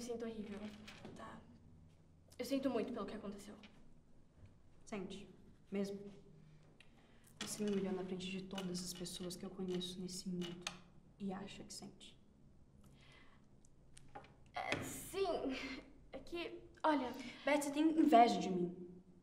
sinto horrível, tá? Eu sinto muito pelo que aconteceu. Sente, mesmo. Você me humilhou na frente de todas as pessoas que eu conheço nesse mundo e acha que sente. Sim, é que, olha... Beth, você tem inveja de mim.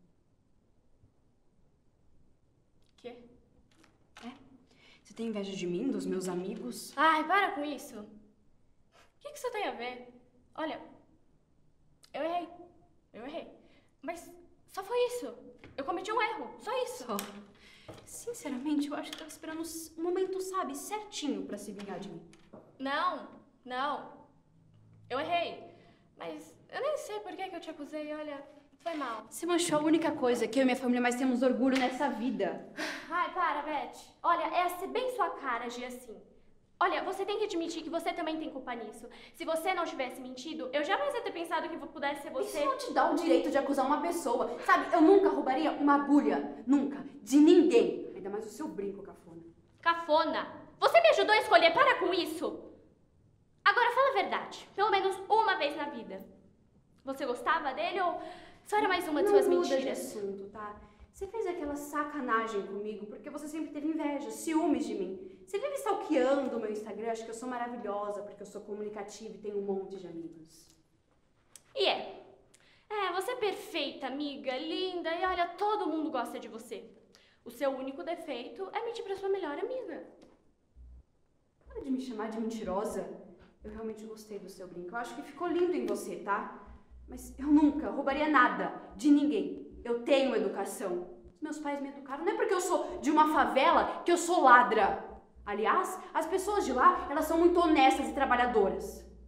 Quê? Você tem inveja de mim, dos meus amigos? Ai, para com isso. O que isso tem a ver? Olha, eu errei. Mas só foi isso. Eu cometi um erro, só isso. Só. Sinceramente, eu acho que tava esperando um momento, sabe, certinho pra se vingar de mim. Não. Eu errei. Mas eu nem sei por que eu te acusei, olha, foi mal. Você manchou a única coisa que eu e minha família mais temos orgulho nessa vida. Ai, para, Beth. Olha, é ser bem sua cara agir assim. Olha, você tem que admitir que você também tem culpa nisso. Se você não tivesse mentido, eu jamais ia ter pensado que pudesse ser você. Isso não te dá o direito de acusar uma pessoa. Sabe, eu nunca roubaria uma agulha. Nunca. De ninguém. Ainda mais o seu brinco, cafona. Cafona? Você me ajudou a escolher, para com isso. Agora, fala a verdade. Pelo menos uma vez na vida. Você gostava dele ou só era mais uma de suas mentiras? Não muda de assunto, tá? Você fez aquela sacanagem comigo porque você sempre teve inveja, ciúmes de mim. Você vive stalkeando o meu Instagram, acha que eu sou maravilhosa porque eu sou comunicativa e tenho um monte de amigos. E você é perfeita, amiga, linda e olha, todo mundo gosta de você. O seu único defeito é mentir pra sua melhor amiga. Para de me chamar de mentirosa. Eu realmente gostei do seu brinco. Eu acho que ficou lindo em você, tá? Mas eu nunca roubaria nada de ninguém. Eu tenho educação. Os meus pais me educaram. Não é porque eu sou de uma favela que eu sou ladra. Aliás, as pessoas de lá, elas são muito honestas e trabalhadoras.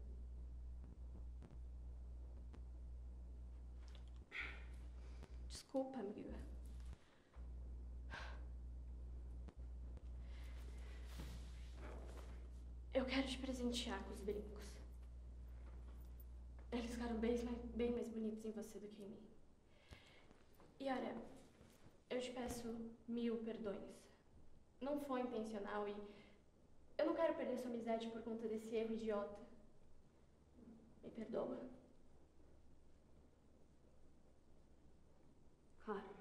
Desculpa, amiga. Eu quero te presentear com os brincos. Eles ficaram bem mais bonitos em você do que em mim. E olha, eu te peço 1000 perdões. Não foi intencional e eu não quero perder sua amizade por conta desse erro idiota. Me perdoa? Claro.